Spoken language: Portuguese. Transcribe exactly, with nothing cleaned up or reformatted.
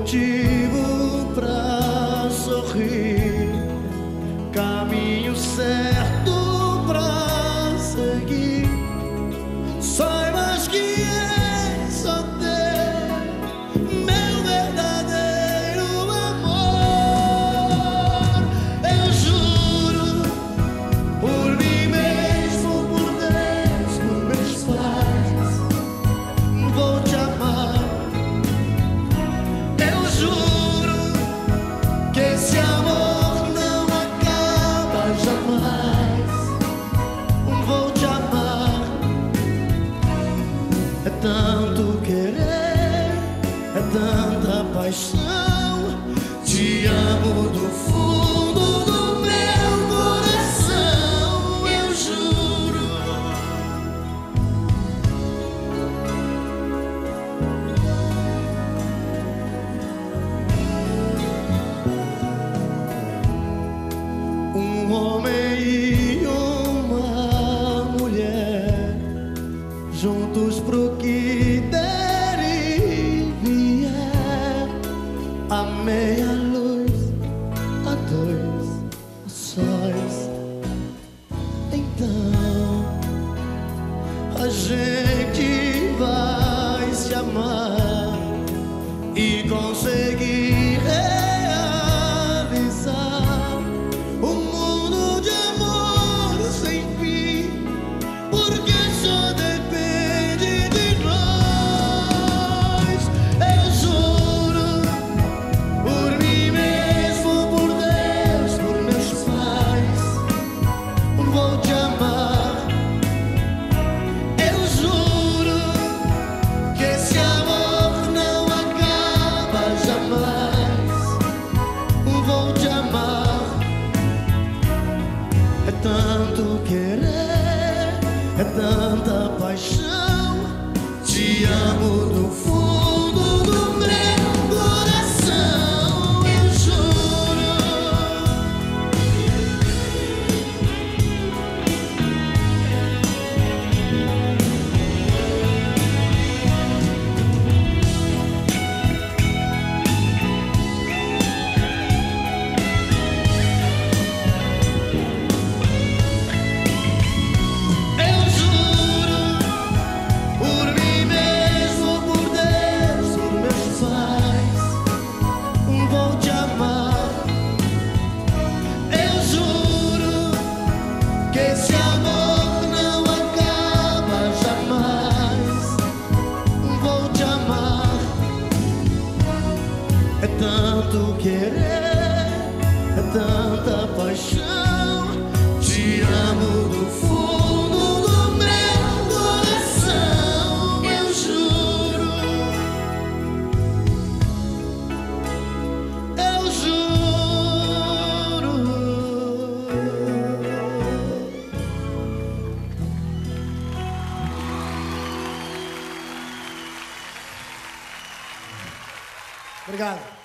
motivo pra sorrir, caminho certo pra seguir. Saibas que é só ter meu verdadeiro amor. Eu juro por mim mesmo, por Deus, por meus pais, vou te amar. Eu juro que esse amor não acaba jamais. Vou te amar. É tanto querer, é tanta paixão. Te amo do fundo do meu coração. Eu juro. Um homem e uma mulher, juntos pro que der e vier, a meia luz, a dois, a sós. Então a gente vai se amar e conseguir realizar um mundo de amor sem fim, porque só depende de nós. Eu juro por mim mesmo, por Deus, por meus pais, vou te amar. Eu juro que esse amor não acaba jamais. Vou te amar. É tanto querer, é tanta paixão. Te amo do fundo do meu coração. Eu juro. Eu juro por mim mesmo, por Deus, por meus pais, vou te amar. Eu juro que esse amor não acaba jamais. Vou te amar. É tanto querer, é tanta paixão. Te amo do fundo do meu coração. Eu juro. Eu juro. Obrigado.